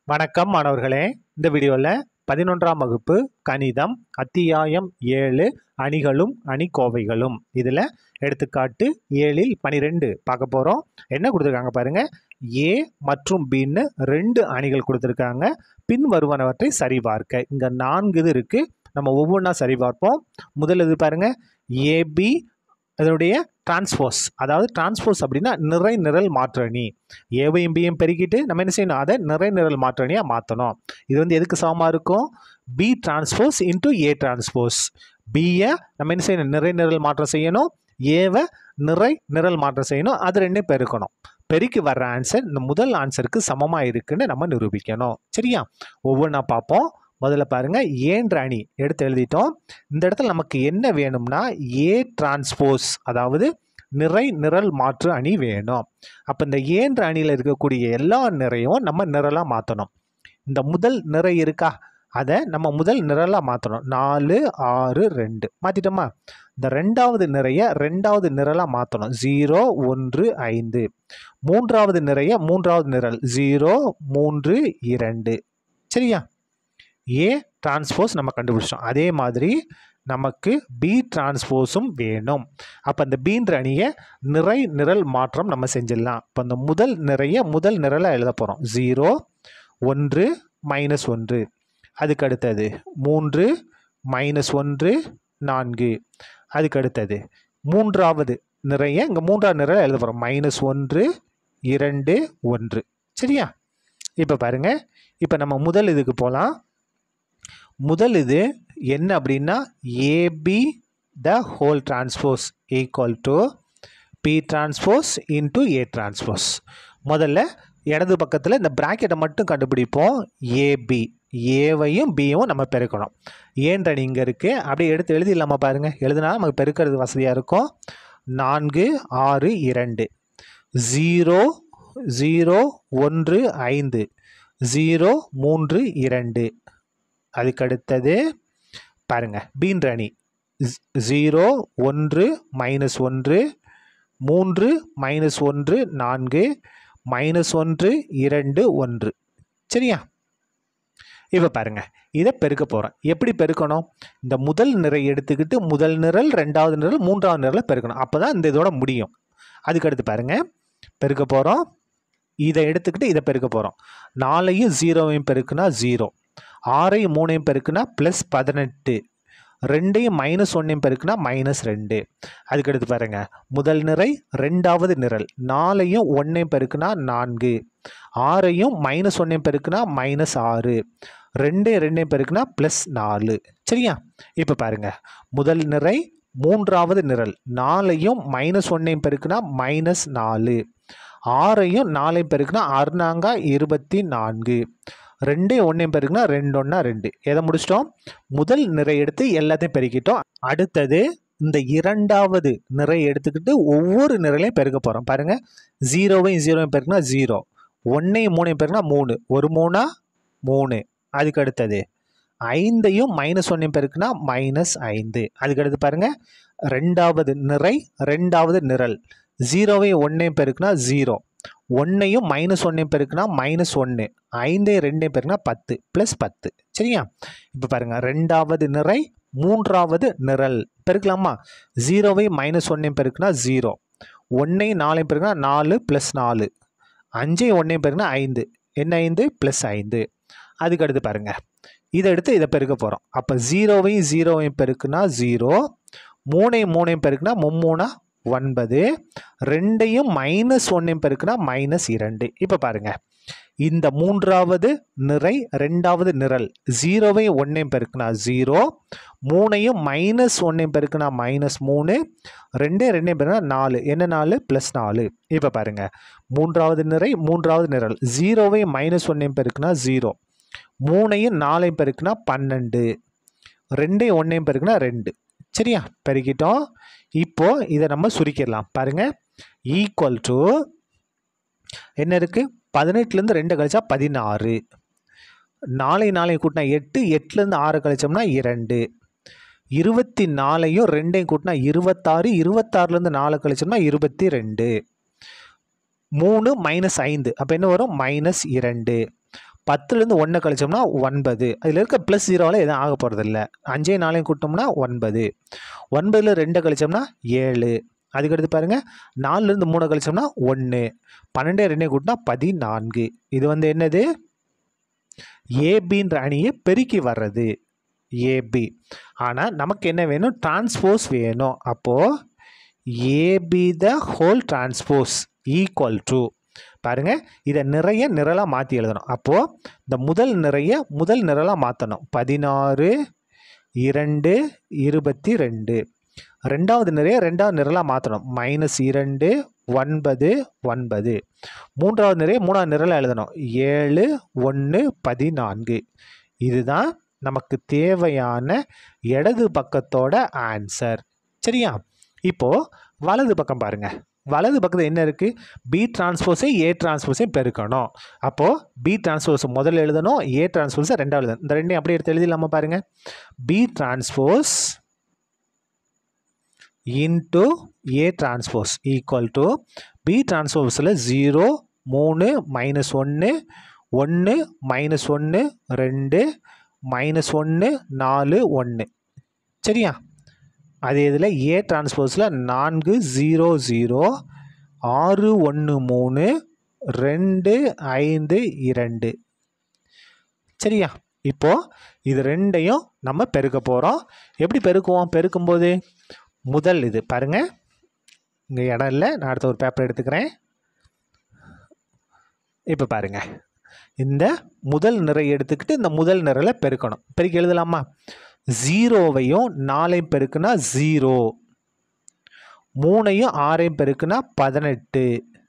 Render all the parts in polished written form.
வணக்கம் மாணவர்களே. இந்த வீடியோவில் 11ஆம் வகுப்பு கணிதம் அத்தியாயம் 7 அணிகளும் அணிக்கோவைகளும் இதில் எடுத்துக்காட்டு 7ல் 12 பார்க்க போகிறோம். என்ன கொடுத்துருக்காங்க பாருங்க. ஏ மற்றும் பின்னு 2 அணிகள் கொடுத்துருக்காங்க. பின் வருவனவற்றை சரிபார்க்க. இங்கே 4 இது இருக்குது. நம்ம ஒவ்வொன்றா சரிபார்ப்போம். முதல் இது பாருங்க, ஏபி அதனுடைய டிரான்ஸ்போஸ். அதாவது டிரான்ஸ்போஸ் அப்படின்னா நிறை நிரல் மாற்றணி. ஏவையும் பியும் பெருக்கிட்டு நம்ம என்ன செய்யணும், அதை நிறை நிரல் மாற்றணியாக மாற்றணும். இது எதுக்கு சமமாக இருக்கும்? B transpose into A transpose. பியை நம்ம என்ன செய்யணும், நிறை நிரல் மாற்றம் செய்யணும். ஏவை நிறை நிரல் மாற்றம் செய்யணும். அது ரெண்டையும் பெருக்கணும். பெருக்கி வர்ற ஆன்சர் இந்த முதல் ஆன்சருக்கு சமமாக இருக்குன்னு நம்ம நிரூபிக்கணும். சரியா? ஒவ்வொன்றா பார்ப்போம். முதல்ல பாருங்க, ஏன்ற அணி எடுத்து எழுதிட்டோம். இந்த இடத்துல நமக்கு என்ன வேணும்னா ஏ டிரான்ஸ்போஸ், அதாவது நிறை நிரல் மாற்று அணி வேணும். அப்போ இந்த ஏன்ற அணியில் இருக்கக்கூடிய எல்லா நிறையும் நம்ம நிரலாக மாற்றணும். இந்த முதல் நிறை இருக்கா, அதை நம்ம முதல் நிரலாக மாற்றணும். 4 6 2 மாற்றிட்டோமா? இந்த ரெண்டாவது நிறைய ரெண்டாவது நிரலாக மாற்றணும். 0 1 5. மூன்றாவது நிறைய மூன்றாவது நிரல் 0 3 2. சரியா? ஏ டிரான்ஸ்போஸ் நம்ம கண்டுபிடிச்சோம். அதே மாதிரி நமக்கு பி டிரான்ஸ்போஸும் வேணும். அப்போ அந்த பீன்ற அணியை நிறை நிரல் மாற்றம் நம்ம செஞ்சிடலாம். இப்போ அந்த முதல் நிறைய முதல் நிரலை எழுத போகிறோம். 0 1 -1. அதுக்கு அடுத்தது 3 -1 4. அதுக்கு அடுத்தது மூன்றாவது நிறைய இங்கே மூன்றாவது நிரலை எழுத போகிறோம். -1 2 1. சரியா? இப்போ பாருங்க, இப்போ நம்ம முதல் இதுக்கு போகலாம். முதல் இது என்ன அப்படின்னா AB the whole transpose equal to B transpose into A transpose. முதல்ல இடது பக்கத்தில் இந்த பிராக்கெட்டை மட்டும் கண்டுபிடிப்போம். ஏபி, ஏவையும் பியும் நம்ம பெருக்கணும். ஏன்ற அணி இங்கே இருக்குது. அப்படியே எடுத்து எழுதிடலாமா? பாருங்கள், எழுதுனா நமக்கு பெருக்கிறது வசதியாக இருக்கும். 4 6 2 0 0 1 5 0 3 2. அதுக்கு அடுத்தது பாருங்க, பீன்ற அணி 0 1 -1 3 -1 4 -1 2 1. சரியா? இப்போ பாருங்க, இதை பெருக்க போகிறோம். எப்படி பெருக்கணும்? இந்த முதல் நிறை எடுத்துக்கிட்டு முதல் நிரல் ரெண்டாவது நிரல் மூன்றாவது நிரலை பெருக்கணும். அப்போ தான் இந்த இதோட முடியும். அதுக்கடுத்து பாருங்க, பெருக்க போகிறோம். இதை எடுத்துக்கிட்டு இதை பெருக்க போகிறோம். 4ஐயும் 0வையும் பெருக்குனா 0. 6ஐயும் 3ஐயும் பெருக்குனா +18. 2ஐயும் -1ஐயும் பெருக்குனா -2. அதுக்கடுத்து பாருங்க, முதல் நிறை ரெண்டாவது நிரல் 4ஐயும் 1ஐயும் பெருக்குனா 4. 6ஐயும் -1ஐயும் பெருக்குனா -6. 2ஐயும் பெருக்குனா +4. சரியா? இப்போ பாருங்க, முதல் நிறை மூன்றாவது நிரல் 4ஐயும் -1ஐயும் பெருக்குனா -4. 6ஐயும் 4ஐயும் பெருக்குனா 6 24. 2ஐயும் 1ஐயும் பெருக்குனா 2 1 2. எதை முடிச்சிட்டோம்? முதல் நிறை எடுத்து எல்லாத்தையும் பெருக்கிட்டோம். அடுத்தது இந்த இரண்டாவது நிறை எடுத்துக்கிட்டு ஒவ்வொரு நிரலையும் பெருக்க போகிறோம். பாருங்கள், 0வையும் 0வையும் பெருக்குனா 0. 1ஐயும் 3ஐயும் பெருக்குனா 3. 1 3 3. அதுக்கு அடுத்தது 5ஐயும் -1ஐயும் பெருக்குனா -5. அதுக்கு அடுத்து பாருங்கள், ரெண்டாவது நிறை ரெண்டாவது நிரல் 0வையும் 1ஐயும் பெருக்குனா 0. 1ஐயும் -1ஐயும் பெருக்குனா -1. 5ஐயும் 2ஐயும் பெருக்குனா 10 +10. சரியா? இப்போ பாருங்கள், ரெண்டாவது நிறை மூன்றாவது நிரல் பெருக்கலாமா? 0வையும் -1ஐயும் பெருக்குனா 0. 1ஐயும் 4ஐயும் பெருக்குனா 4 +4. 5ஐயும் 1ஐயும் பெருக்குனா 5. என்ன 5 +5. அதுக்கு அடுத்து பாருங்கள், இதை எடுத்து இதை பெருக்க போகிறோம். அப்போ 0வையும் 0வையும் பெருக்குனா 0. 3ஐயும் 3ஐயும் பெருக்குனா 3 9. 2ஐயும் -1ஐயும் பெருக்குனா -2. இப்போ பாருங்க, இந்த மூன்றாவது நிறை ரெண்டாவது நிரல் 0வையும் 1ஐயும் பெருக்குனா 0. 3ஐயும் -1ஐயும் பெருக்குனா -3. 2ஐயும் பெருக்குனா 4. என்ன 4 +4. இப்போ பாருங்க, மூன்றாவது நிறை மூன்றாவது நிரல் 0வையும் -1ஐயும் பெருக்குனா 0. 3ஐயும் 4ஐயும் பெருக்குனா 12. 2ஐயும் 1ஐயும் பெருக்குனா 2. சரியா? பெருக்கிட்டோம். இப்போ இதை நம்ம சுருக்கிடலாம். பாருங்க, ஈக்குவல் டு என்ன இருக்கு? 18லேருந்து 2 கழிச்சா 16. 4ஐயும் கூட்டினா 8. 8லேருந்து 6 கழிச்சோம்னா 2. 24ஐயும் 2ஐயும் கூட்டினா 26. 26லேருந்து 4 கழிச்சோம்னா 22. 3 -5. அப்போ என்ன வரும்? -2. 10லேருந்து 1 கழிச்சோம்னா 9. அதில் இருக்க ப்ளஸ் 0வால் எதுவும் ஆக போகிறதில்ல. 5 4 கூட்டோம்னா 9. 9ல் 2 கழிச்சோம்னா 7. அதுக்கடுத்து பாருங்கள் 4லேருந்து 3 கழிச்சோம்னா 1. 12 2 கூட்டினா 14. இது வந்து என்னது? ஏபின்ற அணியை பெருக்கி வர்றது ஏபி. ஆனால் நமக்கு என்ன வேணும்? டிரான்ஸ்போஸ் வேணும். அப்போது AB the whole transpose equal to பாருங்க, இதை நிறைய நிரலாக மாற்றி எழுதணும். அப்போது இந்த முதல் நிரலாக மாற்றணும். 16 2 22. ரெண்டாவது நிரலாக மாற்றணும். -2 9 9. மூன்றாவது நிரலாக எழுதணும். 7 1 14. இதுதான் நமக்கு தேவையான இடது பக்கத்தோட ஆன்சர். சரியா? இப்போது வலது பக்கம் பாருங்கள். வலது பக்கத்தில் என்ன இருக்குது? பி டிரான்ஸ்போஸை ஏ டிரான்ஸ்போஸை பெருக்கணும். அப்போது பி டிரான்ஸ்போஸ் முதல்ல எழுதணும், ஏ டிரான்ஸ்போஸை ரெண்டாவது எழுதணும். இந்த ரெண்டையும் அப்படியே எடுத்து எழுதிடலாமா? பாருங்கள், B transpose into A transpose equal to B டிரான்ஸ்போஸில் 0 3 -1 1 -1 2 -1 4 1. சரியா? அதே இதில் ஏ டிரான்ஸ்போஸில் 4 0 0 6 1 3 2 5 2. சரியா? இப்போது இது ரெண்டையும் நம்ம பெருக்க போகிறோம். எப்படி பெருக்குவோம்? பெருக்கும்போது முதல் இது பாருங்கள், இங்கே இடம் இல்லை, நான் அடுத்த ஒரு பேப்பர் எடுத்துக்கிறேன். இப்போ பாருங்கள், இந்த முதல் நிறை எடுத்துக்கிட்டு இந்த முதல் நிரலை பெருக்கணும். பெருக்கி எழுதலாமா? 0வையும் 4ஐயும் பெருக்குனா 0, 3ஐயும் 6ஐயும் பெருக்குனா 18,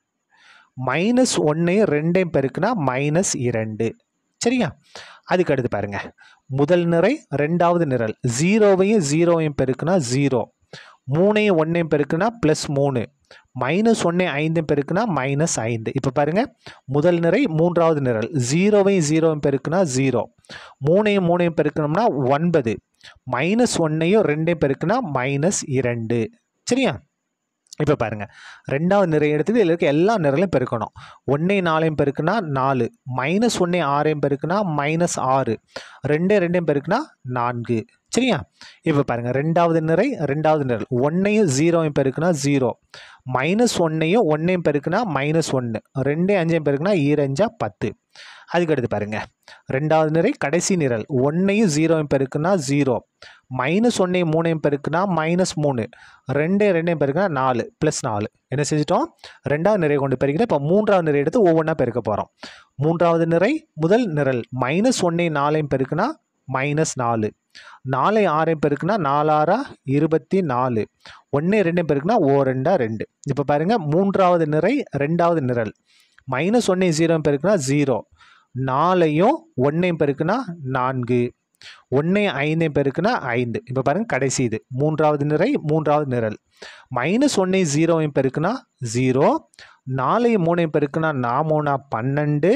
-1ஐயும் 2ஐயும் பெருக்குனா -2. சரியா? அதுக்கு அடுத்து பாருங்கள், முதல் நிறை ரெண்டாவது நிரல் 0வையும் 0வையும் பெருக்குனா 0, 3ஐயும் 1ஐயும் பெருக்குனா +3, -1ஐயும் 5ஐயும் பெருக்குனா -5. இப்போ பாருங்கள், முதல் நிறை மூன்றாவது நிரல் 0வையும் 0வையும் பெருக்குனா 0, 3ஐயும் 3ஐயும் பெருக்கணும்னா 9, -1ஐயும் 2ஐயும் பெருக்குனா -2. சரியா? இப்போ பாருங்கள், ரெண்டாவது நிறை எடுத்துட்டு இதில் இருக்க எல்லா நிரலையும் பெருக்கணும். 1ஐயும் 4ஐயும் பெருக்குனா 4, -1ஐயும் 6ஐயும் பெருக்குனா -6, 2 2ஐயும் பெருக்குனா 4. சரியா? இப்போ பாருங்கள், ரெண்டாவது நிரல் 1ஐயும் 0வையும் பெருக்குனா 0, -1ஐயும் 1ஐயும் பெருக்குனா -1, 2 5ஐயும் பெருக்குனா 2 10. அதுக்கடுத்து பாருங்கள், ரெண்டாவது நிரை கடைசி நிரல் 1ஐயும் 0வையும் பெருக்குனா 0, -1ஐயும் 3ஐயும் பெருக்குனா -3, 2 2ஐயும் பெருக்குனா 4 +4. என்ன செஞ்சிட்டோம்? ரெண்டாவது நிறை கொண்டு பெருக்கிட்டு இப்போ மூன்றாவது நிறை எடுத்து ஒவ்வொன்றா பெருக்க போகிறோம். மூன்றாவது நிறை முதல் நிரல் -1ஐயும் 4ஐயும் பெருக்குனா -4, 4ஐயும் 6ஐயும் பெருக்குனா 4 6 24, 1 2ஐயும் பெருக்குனா 2 2. இப்போ பாருங்கள், மூன்றாவது நிறை ரெண்டாவது நிரல் -1ஐயும் 0வையும் பெருக்குனா 0, 4ஐயும் 1ஐயும் பெருக்குனா 4, 1ஐயும் 5ஐயும் பெருக்குனா 5. இப்போ பாருங்கள், கடைசி இது மூன்றாவது நிறை மூன்றாவது நிரல் -1ஐயும் 0வையும் பெருக்குனா 0, 4ஐயும் 3ஐயும் பெருக்குனா 4 12,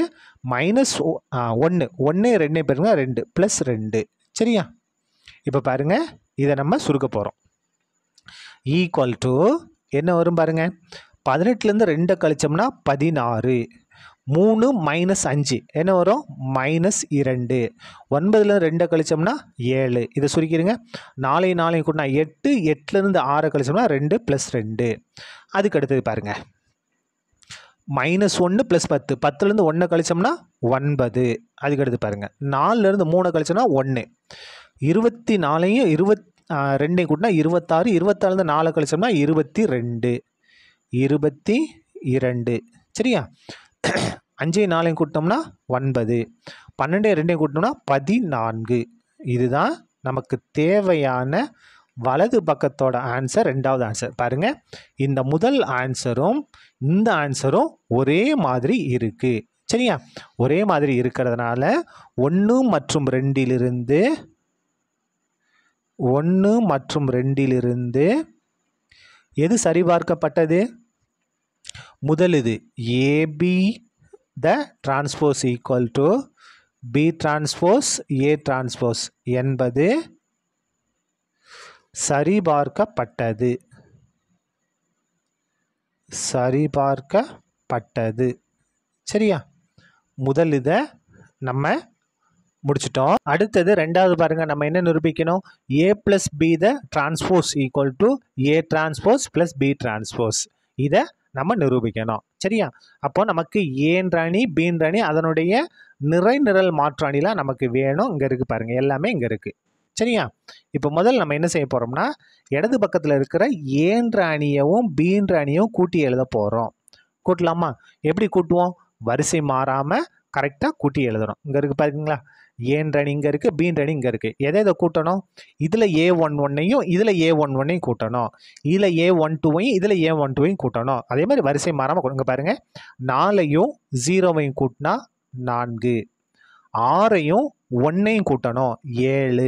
-1 1ஐயும் 2ஐயும் பெருக்குனா 2 +2. சரியா? இப்போ பாருங்கள், இதை நம்ம சுருக்க போகிறோம். ஈக்குவல் டு என்ன வரும் பாருங்கள், 18லேருந்து 2 கழிச்சோம்னா 16, 3 -5 என்ன வரும்? -2, 9லேருந்து 2 கழிச்சோம்னா 7. இதை சுருக்கிடுங்க. 4ஐயும் 4ஐயும் கூட்டினா 8, 8லேருந்து 6 கழிச்சோம்னா 2 +2. அதுக்கு அடுத்தது பாருங்கள், -1 + 10, 10லேருந்து 1 கழிச்சோம்னா 9. அதுக்கு அடுத்து பாருங்கள், 4லேருந்து 3 கழிச்சோம்னா 1, 24ஐயும் 2ஐயும் கூட்டினா 26, 26லேருந்து 4 கழிச்சோம்னா 22 22. சரியா? 5ஐயும் 4ஐயும் கூட்டினோம்னா 9, 12ஐயும் 2ஐயும் கூட்டினோம்னா 14. இதுதான் நமக்கு தேவையான வலது பக்கத்தோட ஆன்சர், ரெண்டாவது ஆன்சர். பாருங்கள், இந்த முதல் ஆன்சரும் இந்த ஆன்சரும் ஒரே மாதிரி இருக்குது. சரியா? ஒரே மாதிரி இருக்கிறதுனால 1 மற்றும் 2லிருந்து எது சரிபார்க்கப்பட்டது? முதல் இது AB the transpose equal to B transpose A transpose என்பது சரிபார்க்கப்பட்டது. சரியா? முதல் இதை நம்ம முடிச்சிட்டோம். அடுத்தது ரெண்டாவது பாருங்க, நம்ம என்ன நிரூபிக்கணும்? a plus b the transpose equal to a transpose plus b transpose. இதை நம்ம நிரூபிக்கணும். சரியா? அப்போ நமக்கு ஏன்ற அணி பீன்ற அணி அதனுடைய நிறை நிரல் மாற்று அணிலாம் நமக்கு வேணும். இங்கே இருக்குது பாருங்க, எல்லாமே இங்கே இருக்குது. சரியா? இப்போ முதல்ல நம்ம என்ன செய்ய போகிறோம்னா, இடது பக்கத்தில் இருக்கிற ஏன்ற அணியவும் பீன்ற அணியும் கூட்டி எழுத போகிறோம். கூட்டலாமா? எப்படி கூட்டுவோம்? வரிசை மாறாமல் கரெக்டாக கூட்டி எழுதணும். இங்கே இருக்குது பாருங்களா, ஏன்ற அணி இங்கே இருக்குது, பீன்ற அணி இங்கே இருக்குது. எதை கூட்டணும்? இதில் A11ஐயும் இதில் A11ஐயும் கூட்டணும். இதில் A12ஐயும் இதில் A12ஐயும் கூட்டணும். அதே மாதிரி வரிசை மாறாமல் இங்கே பாருங்கள், 4ஐயும் 0ஐயும் கூட்டினா 4, 6ஐயும் 1ஐயும் கூட்டணும் 7,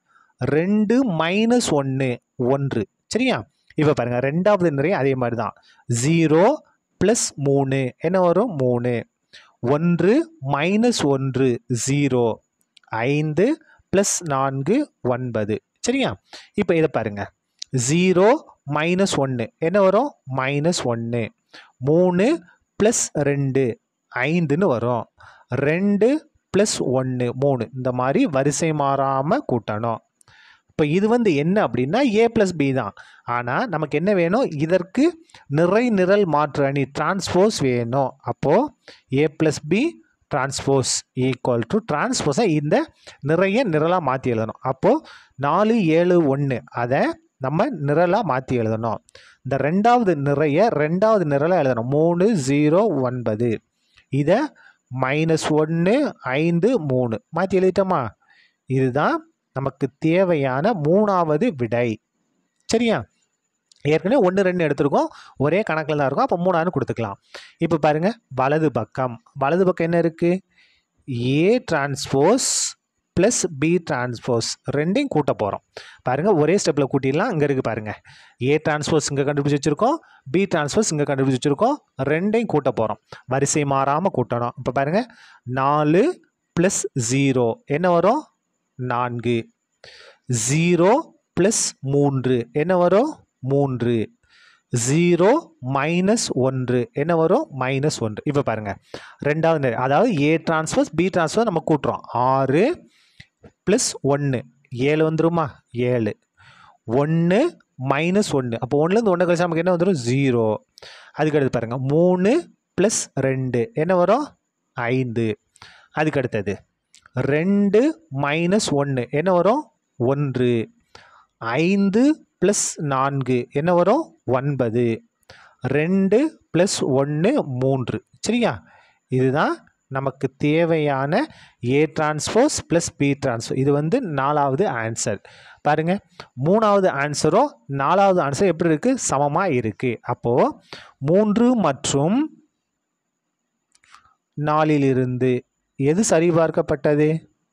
2 மைனஸ் 1 1. சரியா? இப்போ பாருங்கள், ரெண்டாவது நிறை அதே மாதிரி தான். 0 ப்ளஸ் 3 என்ன வரும்? 3. 1 மைனஸ் 1 0. 5 ப்ளஸ் 4 9. சரியா? இப்போ இதை பாருங்கள், 0 மைனஸ் 1 என்ன வரும்? மைனஸ் 1. 3 ப்ளஸ் 2 5ன்னு வரும். 2 ப்ளஸ் 1 3. இந்த மாதிரி வரிசை மாறாமல் கூட்டணும். இப்போ இது என்ன அப்படின்னா a ப்ளஸ் பி தான். ஆனால் நமக்கு என்ன வேணும்? இதற்கு நிறை நிரல் மாற்று அணி டிரான்ஸ்போஸ் வேணும். அப்போது a plus B transpose equal to டிரான்ஸ்போஸை இந்த நிறைய நிரலாக மாற்றி எழுதணும். அப்போது 4 7 1 அதை நம்ம நிரலாக மாற்றி எழுதணும். இந்த ரெண்டாவது நிறைய ரெண்டாவது நிரலாக எழுதணும். 3 0 9. இதை மைனஸ் 1 5 3 மாற்றி எழுதிட்டோமா? இதுதான் நமக்கு தேவையான மூணாவது விடை. சரியா? ஏற்கனவே 1 2 எடுத்துருக்கோம், ஒரே கணக்கில் தான் இருக்கும். அப்போ 3 கொடுத்துக்கலாம். இப்போ பாருங்கள், வலது பக்கம் என்ன இருக்குது? A transpose plus B transpose ரெண்டையும் கூட்ட போகிறோம். பாருங்கள், ஒரே ஸ்டெப்பில் கூட்டிடலாம். இங்கே இருக்குது பாருங்கள், ஏ டிரான்ஸ்போஸ் இங்கே கண்டுபிடிச்சி வச்சுருக்கோம், பி டிரான்ஸ்போஸ் இங்கே கண்டுபிடிச்சி வச்சுருக்கோம். ரெண்டையும் கூட்ட போகிறோம். வரிசை மாறாமல் கூட்டணும். இப்போ பாருங்கள், 4 ப்ளஸ் 0 என்ன வரும்? 4. 0 ப்ளஸ் 3 என்ன வரும்? 3. 0 மைனஸ் 1 என்ன வரும்? மைனஸ் 1. இப்போ பாருங்கள், ரெண்டாவது நிலை, அதாவது ஏ டிரான்ஸ்போஸ் பி டிரான்ஸ்போஸ் நம்ம கூட்டுறோம். 6 ப்ளஸ் 1 7 வந்துருமா? 7. 1 மைனஸ் 1. அப்போ 1லேருந்து 1 கழிச்சா நமக்கு என்ன வந்துடும்? 0. அதுக்கடுத்து பாருங்கள், 3 ப்ளஸ் 2 என்ன வரும்? 5. அதுக்கடுத்தது 2 மைனஸ் 1 என்ன வரும்? 1. 5 ப்ளஸ் 4 என்ன வரும்? 9. 2 ப்ளஸ் 1 3. சரியா? இதுதான் நமக்கு தேவையான A transpose plus B transpose. இது நாலாவது ஆன்சர். பாருங்கள், மூணாவது ஆன்சரும் நாலாவது ஆன்சர் எப்படி இருக்குது? சமமாக இருக்குது. அப்போது 3 மற்றும் 4லிருந்து எது சரிபார்க்கப்பட்டது?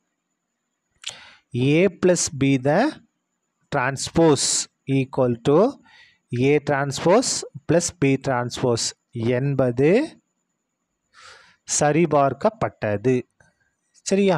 a plus b the transpose equal to a transpose plus b transpose என்பது சரிபார்க்கப்பட்டது. சரியா?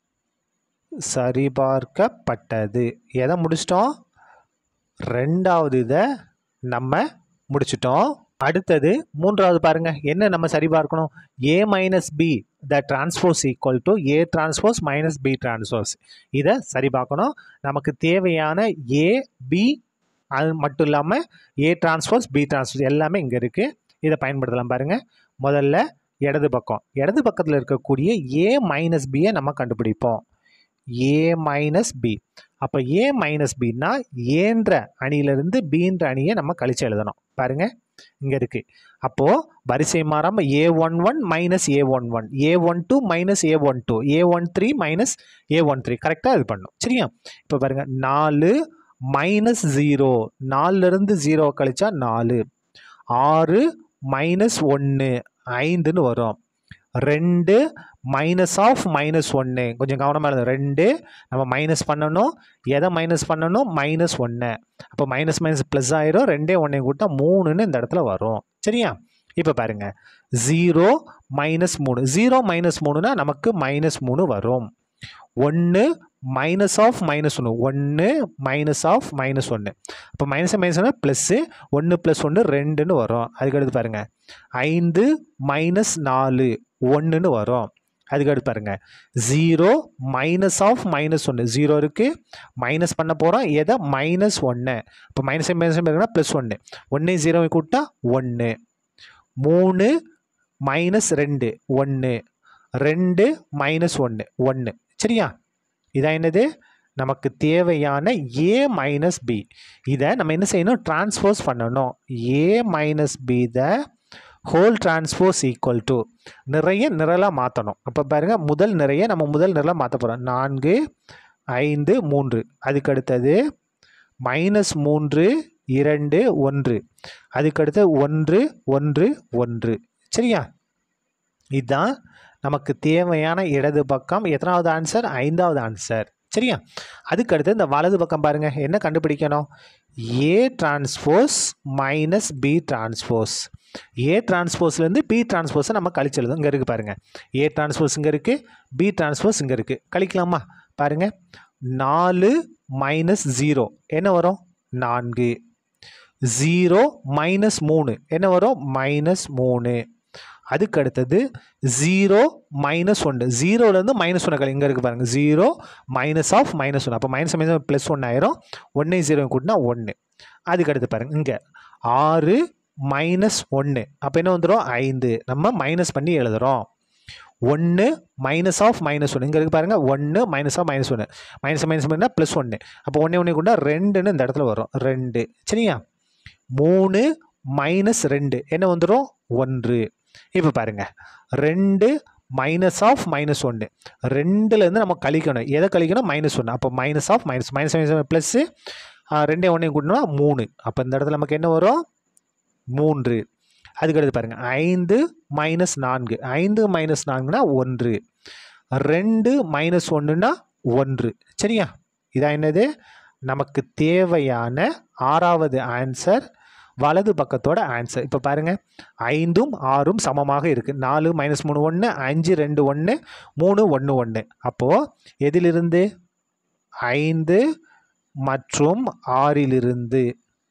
சரிபார்க்கப்பட்டது. எதை முடிச்சிட்டோம்? ரெண்டாவது இதை நம்ம முடிச்சிட்டோம். அடுத்தது மூன்றாவது பாருங்க, என்ன நம்ம சரி பார்க்கணும்? a minus B the transpose equal to a transpose minus B transpose. இதை சரி பார்க்கணும். நமக்கு தேவையான a b அது மட்டும் இல்லாமல் a டிரான்ஸ்போஸ் பி டிரான்ஸ்போஸ் எல்லாமே இங்கே இருக்குது. இதை பயன்படுத்தலாம். பாருங்கள், முதல்ல இடது பக்கத்தில் இருக்கக்கூடிய a மைனஸ் பியை நம்ம கண்டுபிடிப்போம். a minus B. அப்போ a மைனஸ் பின்னா ஏன்ற அணியிலிருந்து பீன்ற அணியை நம்ம கழிச்சு எழுதணும். பாருங்கள், இங்கே இருக்குது. அப்போது வரிசை மாறாமல் a11 minus a11, a12 minus a12, a13 minus a13 கரெக்டாக இது பண்ணும். சரியா? இப்போ பாருங்கள், 4 மைனஸ் 0, 4லேருந்து 0 கழிச்சா 4, 6 மைனஸ் 1 5ன்னு வரும். 2 மைனஸ் ஆஃப் மைனஸ் 1, கொஞ்சம் கவனமாக இருந்தது. 2 நம்ம மைனஸ் பண்ணணும். எதை மைனஸ் பண்ணணும்? மைனஸ் 1. அப்போ மைனஸ் மைனஸ் ப்ளஸ் ஆயிரும். 2 1 கூட்டா 3ன்னு இந்த இடத்துல வரும். சரியா? இப்போ பாருங்கள், 0 மைனஸ் 3, 0 மைனஸ் 3னா நமக்கு மைனஸ் 3 வரும். 1 minus of minus 1, 1 minus of minus 1. அப்போ மைனஸ் மைனஸ் ப்ளஸ்ஸு 1 ப்ளஸ் 1 2ன்னு வரும். அதுக்கடுத்து பாருங்கள், 5 மைனஸ் 4 1ன்னு வரும். அதுக்கு அடுத்து பாருங்க 0 மைனஸ் ஆஃப் -1 0 இருக்குது மைனஸ் பண்ண போகிறோம் எதை -1 இப்போ மைனஸ் மைனஸ் இருக்குன்னா +1 1 0 கூட்டா 1 3 -2 1 2 -1 1 சரியா இதான் என்னது நமக்கு தேவையான a மைனஸ் பி இதை நம்ம என்ன செய்யணும் டிரான்ஸ்போஸ் பண்ணணும் a minus B the whole transpose equal to நிறைய நிரலாக மாற்றணும் அப்போ பாருங்க முதல் நிறைய நம்ம முதல் நிரலாக மாற்ற போகிறோம் 4 5 3 அதுக்கு அடுத்தது -3 2 1 அதுக்கு அடுத்து 1 1 1 சரியா இதுதான் நமக்கு தேவையான இடது பக்கம் எத்தனாவது ஆன்சர் 5வது ஆன்சர் சரியா அதுக்கு அடுத்து இந்த வலது பக்கம் பாருங்க என்ன கண்டுபிடிக்கணும் a transpose minus b transpose a டிரான்ஸ்போஸ்லேருந்து b டிரான்ஸ்போஸை நம்ம கழிச்சு எழுதும் இங்கே இருக்குது பாருங்க a டிரான்ஸ்போஸ் இங்கே இருக்குது b டிரான்ஸ்போஸ் இங்கே இருக்குது கழிக்கலாமா பாருங்க 4 -0 என்ன வரும் 4 0 -3 என்ன வரும் -3 அதுக்கு அடுத்தது 0 -1 0லேருந்து -1 கழி இங்கே இருக்குது பாருங்கள் 0 மைனஸ் ஆஃப் -1 அப்போ மைனஸ் +1 ஆயிரும் 1 0 கூட்டினா 1 அதுக்கு அடுத்து பாருங்கள் இங்கே 6 -1 அப்போ என்ன வந்துடும் 5 நம்ம மைனஸ் பண்ணி எழுதுகிறோம் 1 மைனஸ் ஆஃப் -1 இங்கே இருக்குது பாருங்கள் 1 மைனஸ் ஆஃப் -1 மைனஸ் பண்ணால் +1 அப்போ 1 கூட்டினா 2ன்னு இந்த இடத்துல வரும் 2 சரியா 3 -2 என்ன வந்துடும் 1 இப்போ பாருங்க 2 மைனஸ் ஆஃப் -1 2லேருந்து நம்ம கழிக்கணும் எதை கழிக்கணும் -1 அப்போ மைனஸ் ஆஃப் மைனஸ் ப்ளஸ் 2 1 கூட்டினா 3 அப்போ இந்த இடத்துல நமக்கு என்ன வரும் 3 அதுக்கு அடுத்து பாருங்க 5 -4 5 -4னா 1 2 -1னா 1 சரியா இதான் என்னது நமக்கு தேவையான 6வது ஆன்சர் வலது பக்கத்தோட ஆன்சர் இப்போ பாருங்க 5ம் 6ம் சமமாக இருக்குது 4 -3 1 5 2 1 3 1 1 அப்போது எதிலிருந்து 5 மற்றும் 6லிருந்து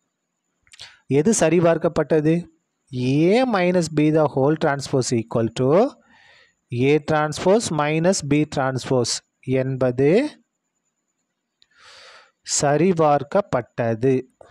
எது சரிபார்க்கப்பட்டது a minus B the whole transpose equal to a transpose minus b transpose என்பது சரிபார்க்கப்பட்டது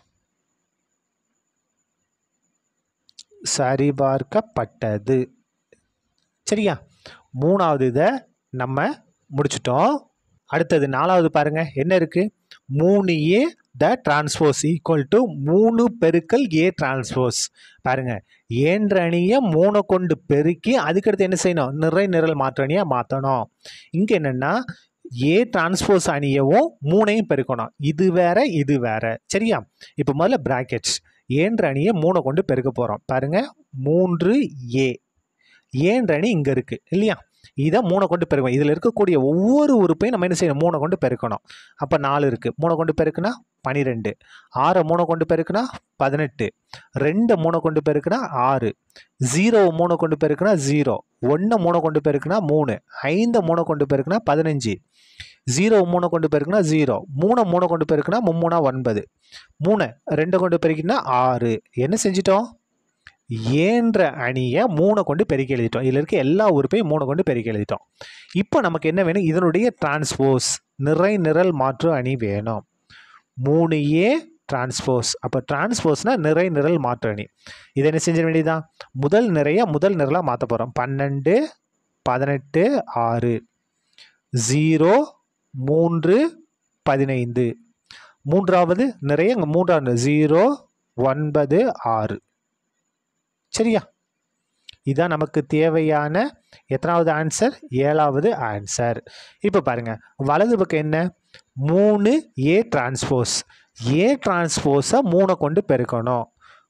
சரியா 3வது இதை நம்ம முடிச்சிட்டோம் அடுத்தது 4வது பாருங்க என்ன இருக்கு 3a the transpose equal to 3 பெருக்கல் a டிரான்ஸ்போஸ் பாருங்க ஏன்ற அணியை 3 கொண்டு பெருக்கி அதுக்கடுத்து என்ன செய்யணும் நிறை நிரல் மாற்று அணியாக மாற்றணும் இங்கே என்னென்னா a டிரான்ஸ்போஸ் அணியவும் 3ஐயும் பெருக்கணும் இது வேற சரியா இப்போ முதல்ல பிராக்கெட்ஸ் ஏன்ற அணியை 3 கொண்டு பெருக்க போகிறோம் பாருங்க 3a ஏன்ற அணி இங்கே இருக்குது இல்லையா இதை 3 கொண்டு பெருக்கணும் இதில் இருக்கக்கூடிய ஒவ்வொரு உறுப்பையும் நம்ம என்ன செய்யணும் 3 கொண்டு பெருக்கணும் அப்போ 4 இருக்குது 3 கொண்டு பெருக்குனா 12 6 3 கொண்டு பெருக்குனா 18 2 3 கொண்டு பெருக்குனா 6 0 3 கொண்டு பெருக்குனா 0 1 3 கொண்டு பெருக்குனா 3 5 3 கொண்டு பெருக்குனா 15 0 3 கொண்டு பெருக்குனா 0 3 3 கொண்டு பெருக்குனா 3 9 3 2 கொண்டு பெருக்கினா 6 என்ன செஞ்சிட்டோம் ஏன்ற அணியை 3 கொண்டு பெருக்கி எழுதிட்டோம் இதில் இருக்க எல்லா உறுப்பையும் 3 கொண்டு பெருக்கி எழுதிட்டோம் இப்போ நமக்கு என்ன வேணும் இதனுடைய டிரான்ஸ்போஸ் நிறை நிரல் மாற்று அணி வேணும் 3a டிரான்ஸ்போஸ் அப்போ டிரான்ஸ்போஸ்னால் நிறை நிரல் மாற்று அணி இதை என்ன செஞ்சிட வேண்டியதான் முதல் நிரலாக மாற்ற போகிறோம் 12 18 6 0 3 15 மூன்றாவது நிறைய 3வது 0 9 6 சரியா இதான் நமக்கு தேவையான எத்தனாவது ஆன்சர் 7வது ஆன்சர் இப்போ பாருங்க வலது பக்கம் என்ன 3a டிரான்ஸ்போஸ் a டிரான்ஸ்போஸை 3 கொண்டு பெருக்கணும்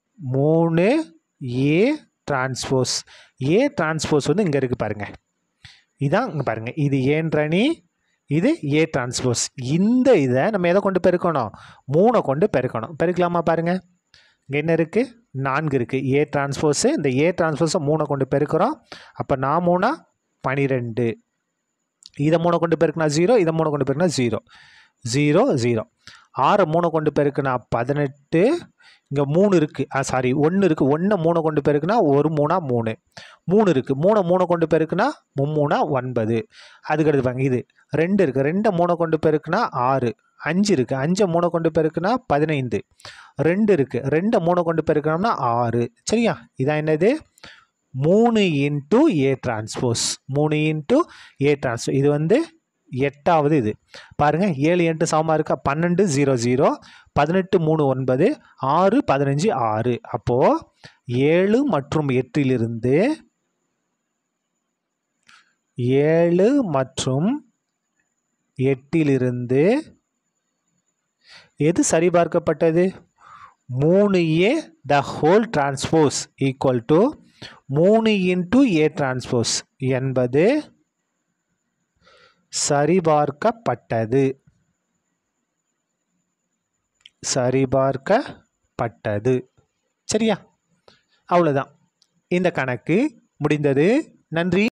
3a டிரான்ஸ்போஸ் a டிரான்ஸ்போஸ் வந்து இங்கே இருக்குது பாருங்க இதான் இங்கே பாருங்க இது ஏன்ற அணி இது a டிரான்ஸ்போஸ் இந்த இதை நம்ம எதை கொண்டு பெருக்கணும் 3 கொண்டு பெருக்கலாமா பாருங்க இங்கே என்ன இருக்குது 4 இருக்குது a டிரான்ஸ்போஸு இந்த a டிரான்ஸ்போஸை 3 கொண்டு பெருக்கிறோம் அப்போ 4 3 12 இதை 3 கொண்டு பெருக்கினா 0 இதை 3 கொண்டு பெருக்கினா 0 0 0 6 3 கொண்டு பெருக்குனா 18, இங்கே 3 இருக்குது, சாரி 1 இருக்குது, 1 3 கொண்டு பெருக்குனா 1 3 3, 3 இருக்குது, 3 3 கொண்டு பெருக்குனா 3 9. அதுக்கடுத்து பாருங்க இது 2 இருக்குது, 2 3 கொண்டு பெருக்குனா 6, 5 இருக்குது, 5 3 கொண்டு பெருக்குனா 15, 2 இருக்குது, 2 3 கொண்டு பெருக்கணும்னா 6. சரியா? இதான் என்னது? 3 into A transpose. 3 into A transpose. இது வந்து 8வது. இது பாருங்க 7 8 சமமாக இருக்கா? 12 0 0, 18 3 9, 6 15 6. அப்போ 7 மற்றும் 8லிருந்து 7 மற்றும் 8லிருந்து எது சரிபார்க்கப்பட்டது? 3a the whole transpose equal to 3 into a transpose என்பது சரிபார்க்கப்பட்டது. சரிபார்க்கப்பட்டது. சரியா? அவ்வளோதான். இந்த கணக்கு முடிந்தது. நன்றி.